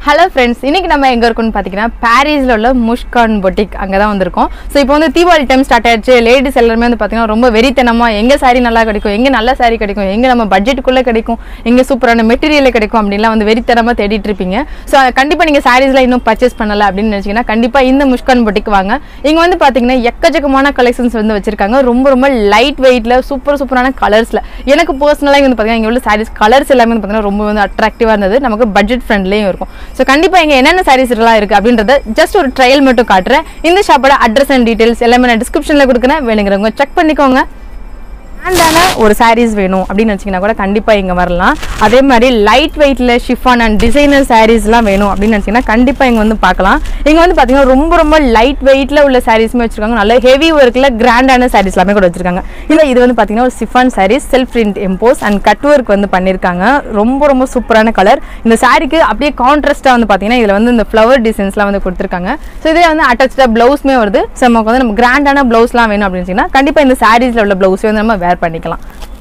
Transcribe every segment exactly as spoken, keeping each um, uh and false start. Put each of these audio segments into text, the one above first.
Hello friends, இன்னைக்கு நம்ம எங்க இருக்கோம்னு பாத்தீங்கன்னா பாரிஸ்ல உள்ள முஸ்கான் பொட்டிக் அங்க தான் வந்திருக்கோம். சோ இப்போ வந்து தீபாவளி டைம் ஸ்டார்ட் ஆயிடுச்சு. லேடிஸ் எல்லாரும் வந்து பாத்தீங்கன்னா ரொம்ப வெறித்தனமா எங்க saree நல்லா கிடைக்கும், எங்க நல்ல saree கிடைக்கும், எங்க நம்ம பட்ஜெட்டுக்குள்ள கிடைக்கும், எங்க சூப்பரான மெட்டீரியல் கிடைக்கும் அப்படிலாம் வந்து வெறித்தனமா தேடிட்டு இருப்பீங்க. சோ கண்டிப்பா நீங்க sareesல இன்னும் பர்ச்சேஸ் பண்ணல அப்படினு நினைச்சீங்கன்னா கண்டிப்பா இந்த முஸ்கான் பொட்டிக் வாங்க. இங்க வந்து பாத்தீங்கன்னா எக்கச்சக்கமான கலெக்ஷன்ஸ் வந்து வச்சிருக்காங்க. ரொம்ப ரொம்ப லைட் வெயிட்ல சூப்பர் சூப்பரான கலர்ஸ்ல. எனக்கு पर्सनலா வந்து பாத்தீங்கன்னா இங்க உள்ள sarees கலர்ஸ் எல்லாமே வந்து பாத்தீங்கன்னா ரொம்ப வந்து அட்ராக்டிவா இருந்தது. நமக்கு பட்ஜெட் ஃப்ரெண்ட்லியும் இருக்கும். So கண்டிப்பா இங்க என்னென்ன sarees எல்லாம் இருக்கு அப்படின்றத ஜஸ்ட் ஒரு ட்ரையல் மட்டும் காட்டுறேன். இந்த ஷாப்போட அட்ரஸ் அண்ட் டீடைல்ஸ் எல்லாமே நான் டிஸ்கிரிப்ஷன்ல கொடுக்கிறேன். வேணுங்கிறவங்க செக் பண்ணிக்கோங்க. அண்டான ஒரு sarees வேணும் அப்படினு நினைச்சீங்கன்னா கூட கண்டிப்பா இங்க வரலாம். அதே மாதிரி லைட் வெயிட்ல ஷிஃபான் அண்ட் டிசைனர் sareesலாம் வேணும் அப்படினு நினைச்சீங்கன்னா கண்டிப்பா இங்க வந்து பார்க்கலாம். இங்க வந்து பாத்தீங்கன்னா ரொம்ப ரொம்ப லைட் வெயிட்ல உள்ள sareesமே வச்சிருக்காங்க. நல்ல ஹெவி வர்க்ல கிராண்டான sarees எல்லாமே கூட வச்சிருக்காங்க. இல்ல இது வந்து பாத்தீங்கன்னா ஒரு chiffon sarees self print emboss and cut work வந்து பண்ணிருக்காங்க. ரொம்ப ரொம்ப சூப்பரான கலர். இந்த சாரிக்கு அப்படியே கான்ட்ராஸ்டா வந்து பாத்தீங்கன்னா இதுல வந்து இந்த ஃப்ளவர் டிசைன்ஸ்லாம் வந்து கொடுத்திருக்காங்க. சோ இதே வந்து அட்டாச்டா ப்ளவுஸ்மே வருது. சோ நமக்கு வந்து நம்ம கிராண்டான ப்ளவுஸ்லாம் வேணும் அப்படினு நினைச்சீங்கன்னா கண்டிப்பா இந்த sareesல உள்ள ப்ளவுஸ் வந்து நம்ம வேர் பண்ணிக்கலாம்.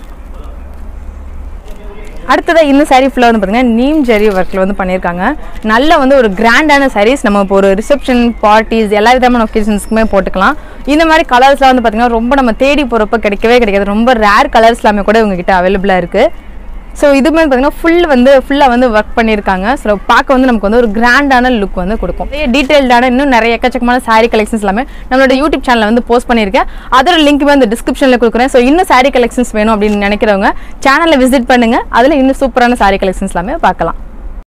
அடுத்ததா இந்த saree ஃபுல்லா வந்து பாத்தீங்கன்னா நீம் ஜெரி வர்க்ல வந்து பண்ணிருக்காங்க. நல்ல வந்து ஒரு கிராண்டான sarees நம்ம இப்போ ஒரு ரிசப்ஷன் பார்ட்டிஸ் எல்லா விதமான ஒகேஷன்ஸ்க்குமே போட்டுக்கலாம். இந்த மாதிரி கலர்ஸ்லாம் வந்து பாத்தீங்கன்னா ரொம்ப நம்ம தேடி போறப்ப கிடைக்கவே கிடைக்காது. ரொம்ப ரேர் கலர்ஸ் எல்லாமே கூட உங்க கிட்ட அவைலபிளா இருக்கு. ஸோ இதுமே பார்த்தீங்கன்னா ஃபுல் வந்து ஃபுல்லாக வந்து ஒர்க் பண்ணியிருக்காங்க. ஸோ பார்க்க வந்து நமக்கு வந்து ஒரு கிராண்டான லுக் வந்து கொடுக்கும். நிறைய டீட்டெயில்டான இன்னும் நிறைய எக்கச்சக்கமான சாரீ கலெக்ஷன்ஸ் எல்லாமே நம்மளோட யூடியூப் சேனலில் வந்து போஸ்ட் பண்ணியிருக்கேன். அதோட லிங்க் வந்து டிஸ்கிரிப்ஷனில் கொடுக்குறேன். ஸோ இன்னும் சாரீ கலெக்ஷன்ஸ் வேணும் அப்படின்னு நினைக்கிறவங்க சேனலை விசிட் பண்ணுங்கள். அதில் இன்னும் சூப்பரான சாரீ கலெக்ஷன்ஸ் எல்லாமே பார்க்கலாம்.